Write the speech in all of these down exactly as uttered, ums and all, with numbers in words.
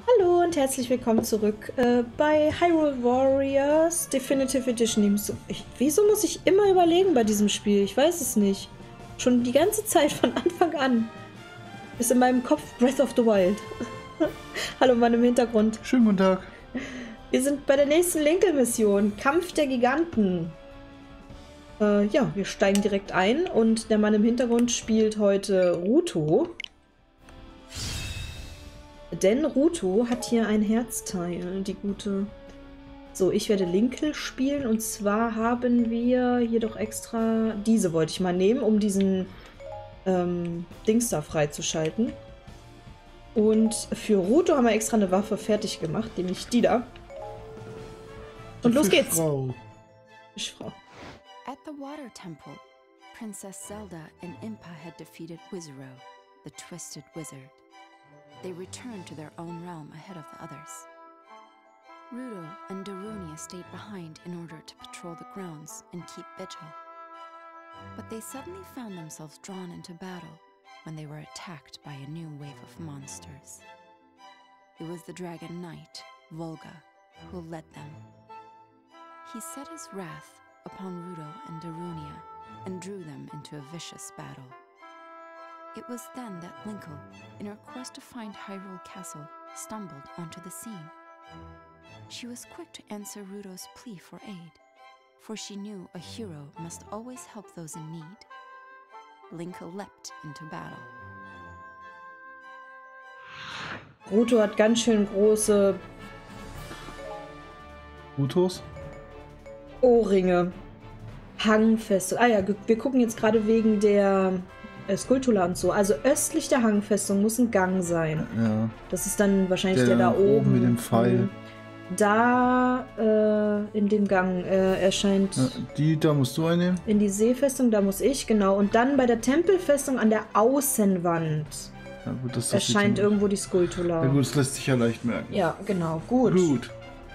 Hallo und herzlich willkommen zurück äh, bei Hyrule Warriors Definitive Edition. Ich, wieso muss ich immer überlegen bei diesem Spiel? Ich weiß es nicht. Schon die ganze Zeit von Anfang an. Ist in meinem Kopf Breath of the Wild. Hallo Mann im Hintergrund. Schönen guten Tag. Wir sind bei der nächsten Linkel-Mission. Kampf der Giganten. Äh, ja, wir steigen direkt ein und der Mann im Hintergrund spielt heute Ruto. Denn Ruto hat hier ein Herzteil, die gute. So, ich werde Linkel spielen und zwar haben wir hier doch extra, diese wollte ich mal nehmen, um diesen ähm, Dings da freizuschalten. Und für Ruto haben wir extra eine Waffe fertig gemacht, nämlich die da. Und los geht's! Fischfrau. Fischfrau. At the Water Temple, Princess Zelda and Impa had defeated Wizaro, the Twisted Wizard. They returned to their own realm ahead of the others. Ruto and Darunia stayed behind in order to patrol the grounds and keep vigil. But they suddenly found themselves drawn into battle when they were attacked by a new wave of monsters. It was the Dragon Knight, Volga, who led them. He set his wrath upon Ruto and Darunia and drew them into a vicious battle. It was then that Linkle, in her quest to find Hyrule Castle, stumbled onto the scene. She was quick to answer Ruto's plea for aid, for she knew a hero must always help those in need. Linkle leapt into battle. Ruto hat ganz schön große Rutos? Ohrringe. Hangfeste. Ah ja, wir gucken jetzt gerade wegen der äh, Skulltula und so. Also östlich der Hangfestung muss ein Gang sein. Ja. Das ist dann wahrscheinlich der, Der da oben. oben mit dem Pfeil. Da äh, in dem Gang äh, erscheint Ja, die, da musst du einnehmen. in die Seefestung, da muss ich, genau. Und dann bei der Tempelfestung an der Außenwand Ja, gut, das erscheint sieht irgendwo die Skulltula. Ja gut, das lässt sich ja leicht merken. Ja, genau. Gut. Gut.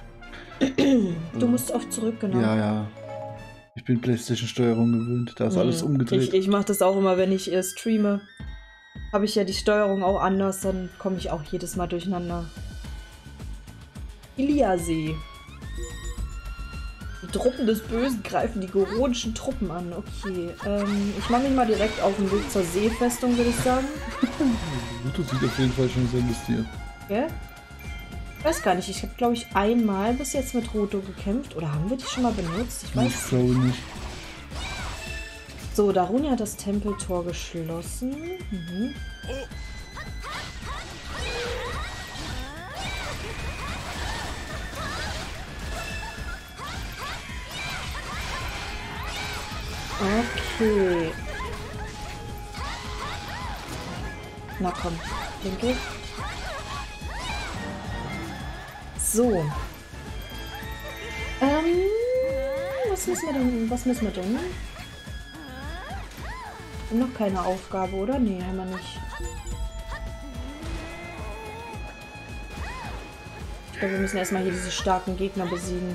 Du musst oft zurück, genau. Ja, ja. Ich bin PlayStation-Steuerung gewöhnt. Da ist Mhm. alles umgedreht. Ich, ich mache das auch immer, wenn ich äh, streame. Habe ich ja die Steuerung auch anders, dann komme ich auch jedes Mal durcheinander. Iliasee. Die Truppen des Bösen greifen die goronischen Truppen an. Okay, ähm, ich mache mich mal direkt auf den Weg zur Seefestung, würde ich sagen. Ruto sieht auf jeden Fall schon sehr lustig aus. Ja? Ich weiß gar nicht, ich habe glaube ich einmal bis jetzt mit Ruto gekämpft. Oder haben wir die schon mal benutzt? Ich weiß Ich glaube nicht. So, Darunia hat das Tempeltor geschlossen. Mhm. Okay. Na komm, denke ich. So. Ähm, was müssen wir denn? Was müssen wir denn? Wir haben noch keine Aufgabe, oder? Nee, haben wir nicht. Ich glaube, wir müssen erstmal hier diese starken Gegner besiegen.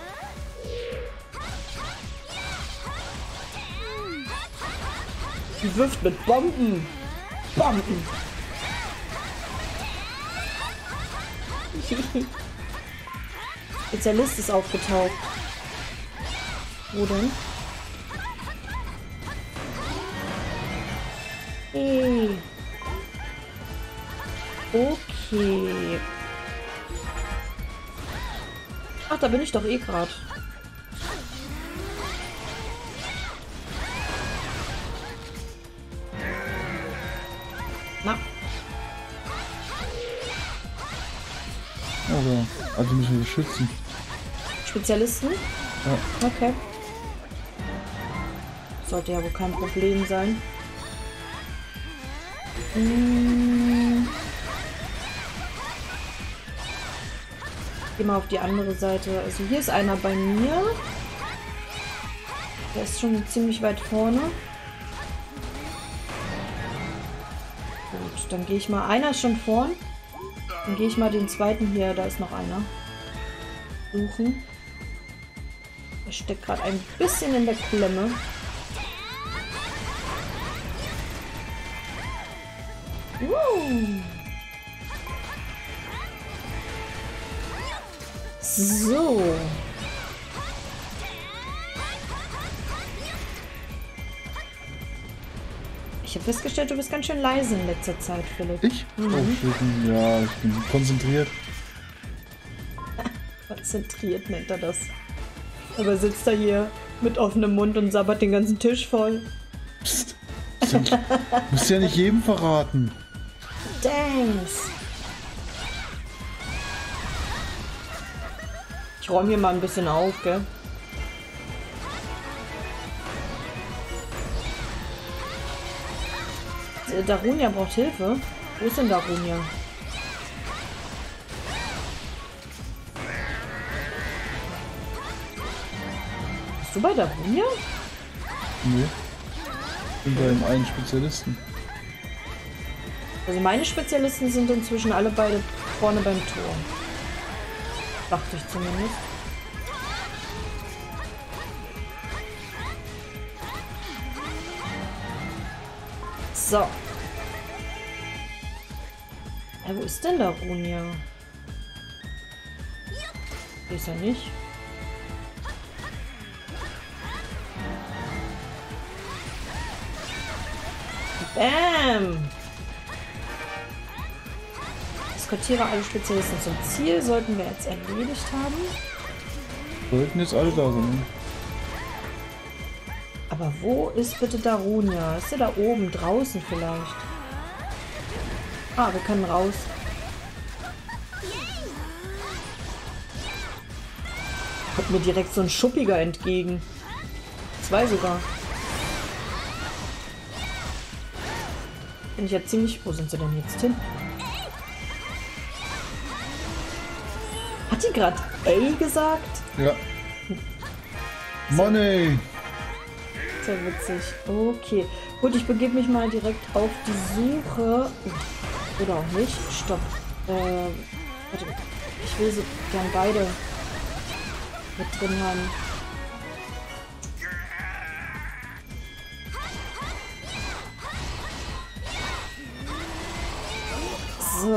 Die wirft mit Bomben. Bomben. Spezialist ist aufgetaucht. Wo denn? Hey. Okay. Ach, da bin ich doch eh gerade. Na. Also, also müssen wir schützen. Spezialisten? Ja. Okay. Sollte ja wohl kein Problem sein. Hm. Geh mal auf die andere Seite. Also hier ist einer bei mir. Der ist schon ziemlich weit vorne. Gut, dann gehe ich mal. Einer ist schon vorn. Dann gehe ich mal den zweiten hier. Da ist noch einer. Suchen. Er steckt gerade ein bisschen in der Klemme. Uh. So. Ich habe festgestellt, du bist ganz schön leise in letzter Zeit, Philipp. Ich? Mhm. Oh, ich bin, ja, ich bin konzentriert. Konzentriert nennt er das. Aber sitzt er hier mit offenem Mund und sabbert den ganzen Tisch voll. Psst. Musst ja nicht jedem verraten. Thanks. Ich räume hier mal ein bisschen auf, gell? Darunia braucht Hilfe. Wo ist denn Darunia? Bist du bei Darunia? Nee. Ich bin bei dem einen Spezialisten. Also meine Spezialisten sind inzwischen alle beide vorne beim Tor. Dachte ich zumindest. So. Ja, wo ist denn Darunia? Hier ist er nicht. Bam! Eskortiere alle Spezialisten zum Ziel. Sollten wir jetzt erledigt haben. Sollten jetzt alle da sein. Aber wo ist bitte Darunia? Ist er da oben? Draußen vielleicht? Ah, wir können raus. Kommt mir direkt so ein Schuppiger entgegen. Zwei sogar. Bin ich ja ziemlich... Wo sind sie denn jetzt hin? Hat die gerade A gesagt? Ja. Money! Sehr witzig. Okay. Gut, ich begebe mich mal direkt auf die Suche. Oder auch nicht. Stopp. Äh, warte. Ich will so gern beide mit drin haben. So.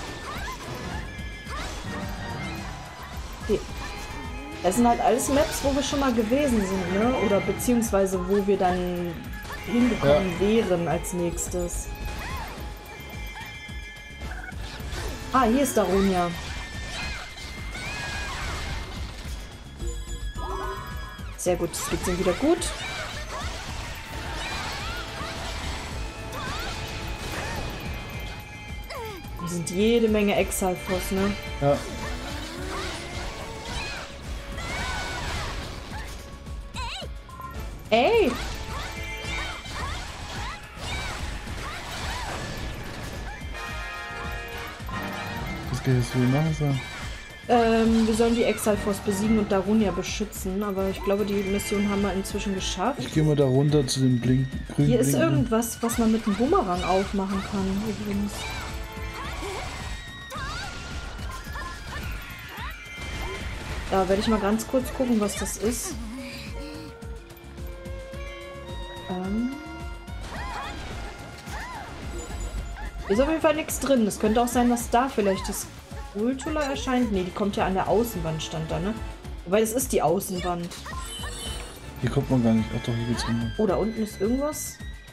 Okay. Das sind halt alles Maps, wo wir schon mal gewesen sind, ne? Oder beziehungsweise wo wir dann hingekommen ja. wären als nächstes. Ah, hier ist Darunia. Sehr gut, es geht's ihm wieder gut. Hier sind jede Menge Exalfos, ne? Ja. Ey! Was geht jetzt wohl machen so? Ähm, wir sollen die Exalfos besiegen und Darunia beschützen, aber ich glaube, die Mission haben wir inzwischen geschafft. Ich gehe mal da runter zu dem Blink grünen Hier ist Blinken. irgendwas, was man mit einem Bumerang aufmachen kann, übrigens. Da werde ich mal ganz kurz gucken, was das ist. Ähm. Ist auf jeden Fall nichts drin. Es könnte auch sein, dass da vielleicht das Ultula erscheint. Ne, die kommt ja an der Außenwand, stand da, ne? Wobei, das ist die Außenwand. Hier kommt man gar nicht. Ach doch, hier geht's runter. Oh, da unten ist irgendwas.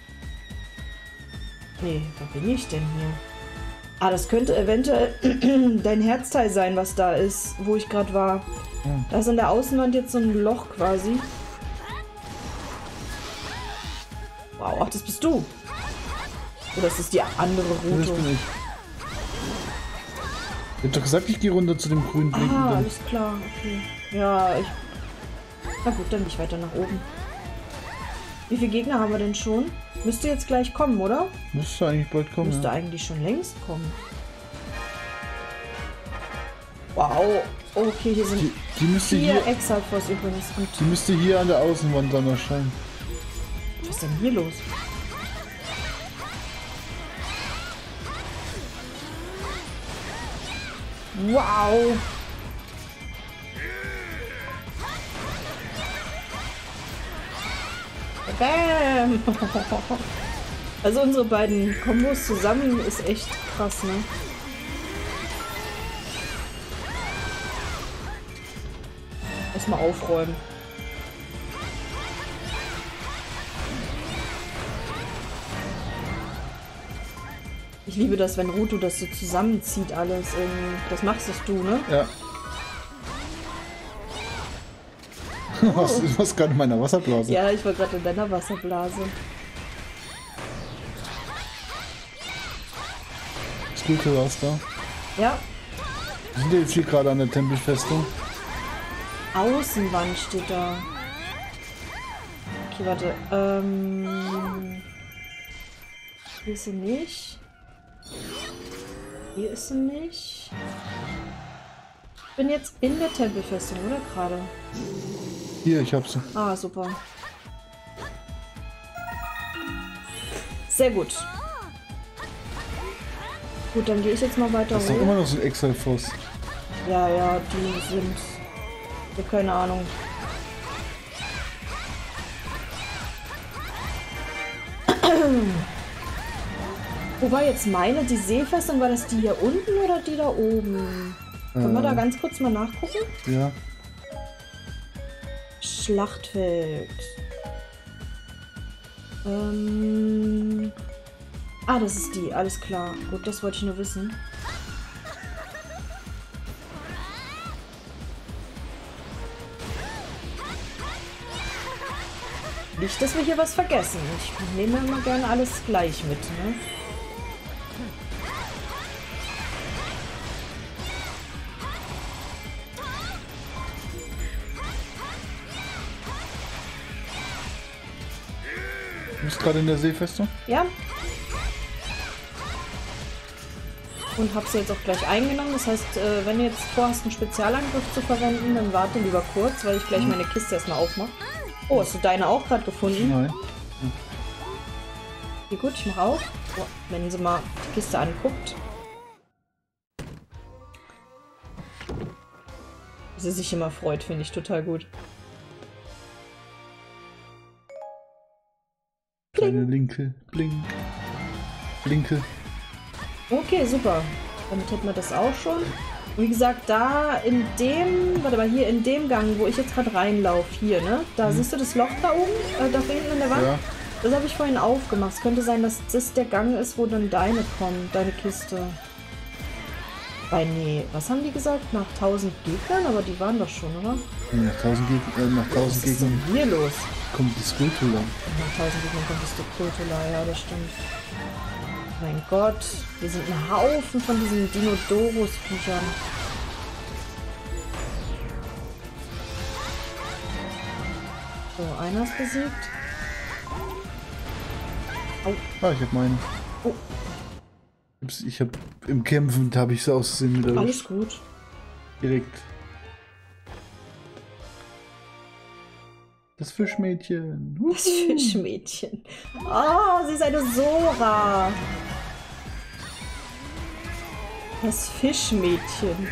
Nee, wo bin ich denn hier? Ah, das könnte eventuell dein Herzteil sein, was da ist, wo ich gerade war. Ja. Da ist an der Außenwand jetzt so ein Loch quasi. Wow, ach, das bist du. Oder ist das die andere Route? Das bin ich. Ich hab doch gesagt, ich gehe runter zu dem grünen Blinken. Ah, alles klar, okay. Ja, ich... Na gut, dann gehe ich weiter nach oben. Wie viele Gegner haben wir denn schon? Müsste jetzt gleich kommen, oder? Müsste eigentlich bald kommen. Müsste ja. eigentlich schon längst kommen. Wow. Okay, hier sind Die, die müsste vier hier, Exalfos übrigens. Und die müsste hier an der Außenwand dann erscheinen. was ist denn hier los? Wow. Bam. Also unsere beiden Kombos zusammen ist echt krass, ne? erstmal aufräumen. Ich liebe das, wenn Ruto das so zusammenzieht alles. Das machst du, ne? Ja. Was, du warst gerade in meiner Wasserblase. Ja, ich war gerade in deiner Wasserblase. Skulptur warst da. Ja. Wir sind jetzt hier gerade an der Tempelfestung. Außenwand steht da. Okay, warte. Ähm. Hier ist sie nicht. Hier ist sie nicht. Ich bin jetzt in der Tempelfestung, oder gerade? Hier, ich hab sie. Ah, super. Sehr gut. Gut, dann gehe ich jetzt mal weiter Das ist doch hoch. immer noch so ein Exalfoss. Ja, ja, die sind... Ich hab keine Ahnung. Wo war jetzt meine? Die Seefestung? War das die hier unten oder die da oben? Können wir Äh. da ganz kurz mal nachgucken? Ja. Schlachtfeld. Ähm... Ah, das ist die. Alles klar. Gut, das wollte ich nur wissen. Nicht, dass wir hier was vergessen. Ich nehme immer gerne alles gleich mit, ne? Du bist gerade in der Seefestung? Ja. Und habe sie jetzt auch gleich eingenommen. Das heißt, äh, wenn du jetzt vorhast, einen Spezialangriff zu verwenden, dann warte lieber kurz, weil ich gleich meine Kiste erstmal aufmache. Oh, hast du deine auch gerade gefunden? Nein. Okay, gut, ich mache auf. Oh, wenn sie mal die Kiste anguckt. Wie sie sich immer freut, finde ich total gut. Kleine Linke, blink. Blinke. Okay, super. Damit hätten wir das auch schon. Und wie gesagt, da in dem, warte mal, hier in dem Gang, wo ich jetzt gerade reinlaufe, hier, ne? Da Hm. siehst du das Loch da oben, äh, da hinten in der Wand? Ja. Das habe ich vorhin aufgemacht. Es könnte sein, dass das der Gang ist, wo dann deine kommt, deine Kiste. Weil, nee, was haben die gesagt? Nach tausend Gegnern? Aber die waren doch schon, oder? Nach tausend Gegner, äh, nach tausend Was ist denn Gegnern hier los? kommt die Skulptur. Nach tausend Gegnern kommt das Dekultula, ja, das stimmt. Mein Gott, wir sind ein Haufen von diesen Dinodorus-Viechern. So, einer ist besiegt. Au. Ah, ich hab meine. Oh. Ich hab im Kämpfen, da habe ich so aussehen mit der Alles gut. direkt. Das Fischmädchen. Das Fischmädchen. Oh, sie ist eine Sora. Das Fischmädchen.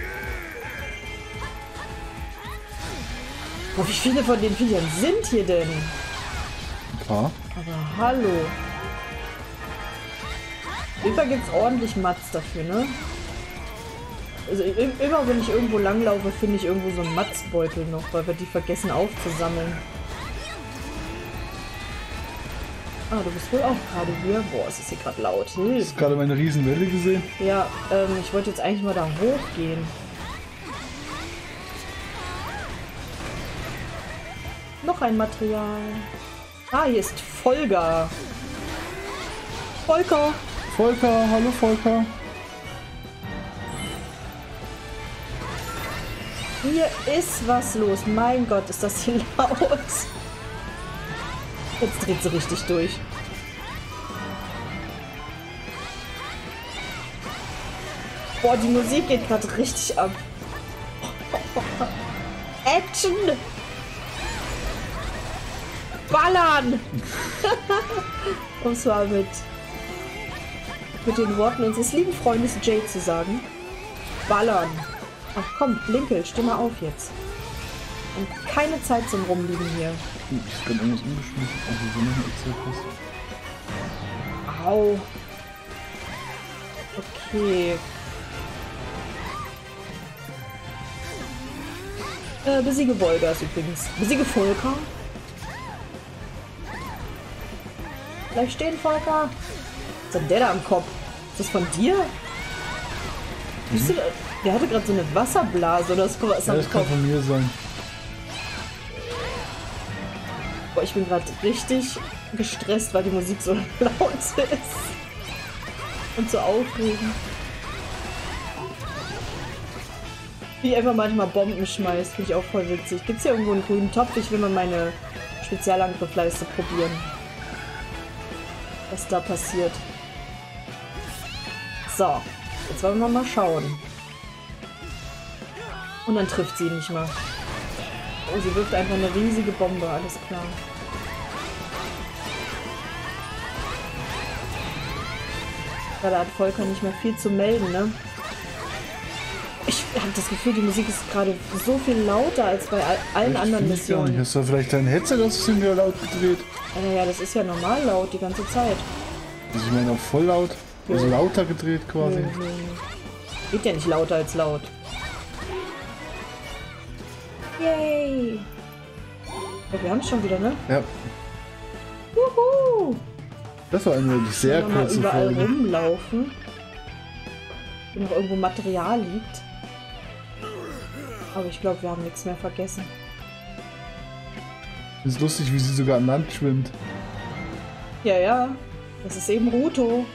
Oh, wie viele von den Viechern sind hier denn? Ein paar. Aber hallo. Immer gibt es ordentlich Matz dafür, ne? Also immer wenn ich irgendwo langlaufe, finde ich irgendwo so einen Matzbeutel noch, weil wir die vergessen aufzusammeln. Ah, du bist wohl auch gerade hier. Boah, es ist hier gerade laut. Hilf. Hast du gerade meine Riesenwelle gesehen? Ja, ähm, ich wollte jetzt eigentlich mal da hochgehen. Noch ein Material. Ah, hier ist Volker. Volker. Volker, hallo Volker. Hier ist was los. Mein Gott, ist das hier laut. Jetzt dreht sie richtig durch. Boah, die Musik geht gerade richtig ab. Action! Ballern! Um es mal mit, mit den Worten unseres lieben Freundes Jay zu sagen. Ballern! Ach komm, Blinkel, steh mal auf jetzt. Und keine Zeit zum Rumliegen hier. Ich hab grad irgendwas umgeschmissen. Also so noch ein Extra Au. Okay. Äh, besiege Volgas übrigens. Besiege Volker. Bleib stehen, Volker. Was ist denn der da am Kopf? Ist das von dir? Mhm. Du, der hatte gerade so eine Wasserblase oder so was ja, am das Kopf. kann von mir sein. Boah, ich bin gerade richtig gestresst, weil die Musik so laut ist. Und so aufregend. Wie ich einfach manchmal Bomben schmeißt, finde ich auch voll witzig. Gibt es hier irgendwo einen grünen Topf? Ich will mal meine Spezialangriffleiste probieren. Was da passiert. So, jetzt wollen wir mal schauen. Und dann trifft sie ihn nicht mal. Oh, sie wirft einfach eine riesige Bombe, alles klar. Ja, da hat Volker nicht mehr viel zu melden, ne? Ich habe das Gefühl, die Musik ist gerade so viel lauter als bei allen ich anderen Missionen. Ich gar nicht. Missionen. Hast du vielleicht dein Headset aus Versehen wieder laut gedreht? Ja, ja, das ist ja normal laut die ganze Zeit. Also ich meine auch voll laut. Also Ja. lauter gedreht quasi. Nö, nö. Geht ja nicht lauter als laut. Yay! Ja, wir haben es schon wieder, ne? Ja. Wuhu! Das war eine wirklich sehr Wenn wir mal kurze überall Folge. rumlaufen. Wenn noch irgendwo Material liegt. Aber ich glaube, wir haben nichts mehr vergessen. Ist lustig, wie sie sogar an Land schwimmt. Ja, ja. Das ist eben Ruto.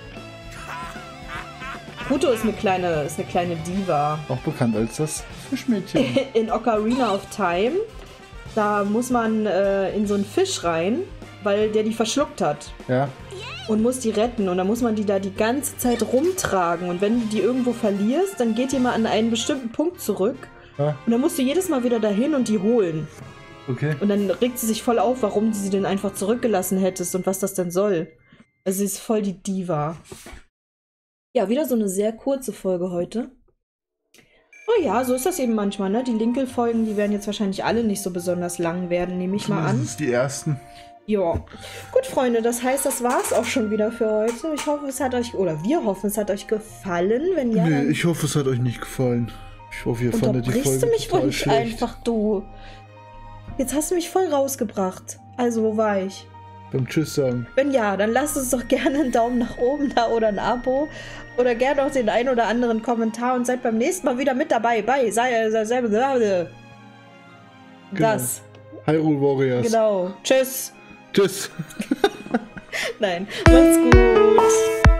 Ruto ist eine kleine, ist eine kleine Diva. Auch bekannt als das Fischmädchen. In Ocarina of Time, da muss man äh, in so einen Fisch rein, weil der die verschluckt hat. Ja. Und muss die retten. Und dann muss man die da die ganze Zeit rumtragen. Und wenn du die irgendwo verlierst, dann geht die mal an einen bestimmten Punkt zurück. Ja. Und dann musst du jedes Mal wieder dahin und die holen. Okay. Und dann regt sie sich voll auf, warum du sie denn einfach zurückgelassen hättest und was das denn soll. Also sie ist voll die Diva. Ja, wieder so eine sehr kurze Folge heute. Oh ja, so ist das eben manchmal, ne? Die Linkel-Folgen, die werden jetzt wahrscheinlich alle nicht so besonders lang werden, nehme ich mal an. Das ist die ersten. Ja. Gut, Freunde, das heißt, das war's auch schon wieder für heute. Ich hoffe, es hat euch, oder wir hoffen, es hat euch gefallen. Wenn ja, Nee, dann ich hoffe, es hat euch nicht gefallen. Ich hoffe, ihr fandet die unterbrichst Folge du mich wohl total nicht schlecht. einfach, du. Jetzt hast du mich voll rausgebracht. Also, wo war ich? Beim Tschüss sagen. Wenn ja, dann lasst uns doch gerne einen Daumen nach oben da oder ein Abo. Oder gerne auch den ein oder anderen Kommentar und seid beim nächsten Mal wieder mit dabei. Bei, sei, sei, sei, sei. Das. Hyrule Warriors. Genau. Tschüss. Tschüss. Nein, macht's gut.